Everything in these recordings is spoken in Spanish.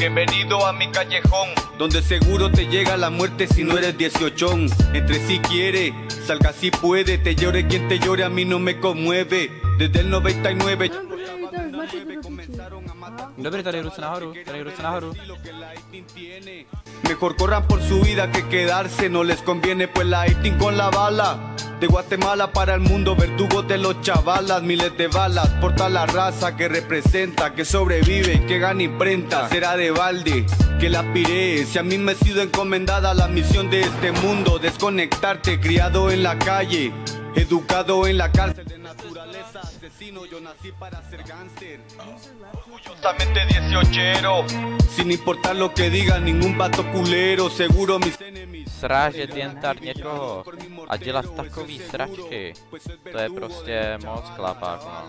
Bienvenido a mi callejón, donde seguro te llega la muerte si no eres 18. Entre si quiere, salga si puede, te llore quien te llore, a mí no me conmueve. Desde el 99 comenzaron a matar. Dobrý, tady ruce nahoru, Mejor corran por su vida que quedarse, no les conviene pues la Itin con la bala. De Guatemala para el mundo, verdugos de los chavalas, miles de balas, porta la raza que representa, que sobrevive, que gana imprenta. Será de balde que la piré, si a mí me he sido encomendada la misión de este mundo, desconectarte, criado en la calle, educado en la cárcel de naturaleza, asesino, yo nací para ser gánster. Orgullosamente 18ero, sin importar lo que diga ningún vato culero, seguro mis enemigos. Srážet jen tak někoho a dělat takový sračky, to je prostě moc klapák, no.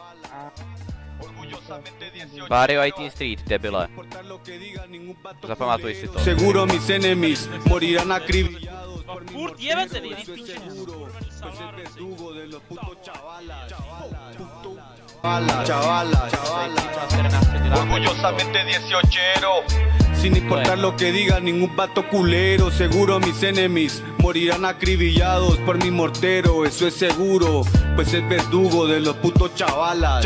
Barrio IT Street, debile. Zapamatuj si to. Seguro mis enemies morirán acribillados. Furt llévate, pinche. Chavala. Orgullosamente 18ero. Sin importar lo que diga ningún vato culero, seguro mis enemies morirán acribillados por mi mortero, eso es seguro, pues es verdugo de los putos chavalas.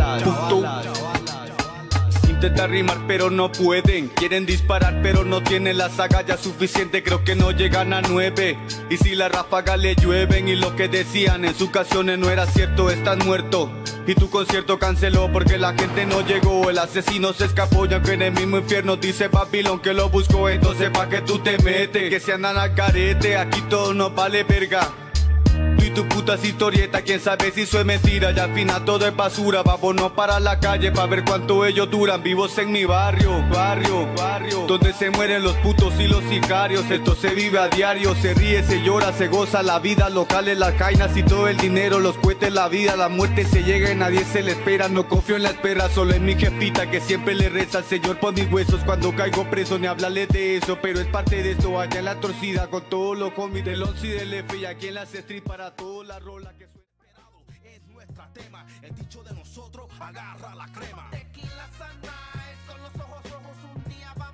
Intentan rimar pero no pueden, quieren disparar pero no tienen las agallas suficientes, creo que no llegan a 9. Y si las ráfagas le llueven y lo que decían en sus canciones no era cierto, estás muerto. Y tu concierto canceló porque la gente no llegó, el asesino se escapó, ya que en el mismo infierno dice Babilón que lo buscó, entonces pa' que tú te metes, que se andan al carete, aquí todo nos vale verga. Tú y tu putas historieta, quién sabe si eso es mentira, ya al final todo es basura, vámonos para la calle pa' ver cuánto ellos duran, vivos en mi barrio, donde se mueren los putos y los sicarios, esto se vive a diario, se ríe, se llora, se goza la vida, locales, las cainas y todo el dinero, los cohetes, la vida, la muerte se llega y nadie se le espera, no confío en la espera, solo en mi jefita que siempre le reza al Señor por mis huesos, cuando caigo preso ni hablarle de eso, pero es parte de esto, allá en la torcida, con todos los combis del 11 y del F y aquí en las street para toda la rola que suena. Es nuestra tema, el dicho de nosotros agarra la crema. Tequila sunrise, con los ojos rojos un día va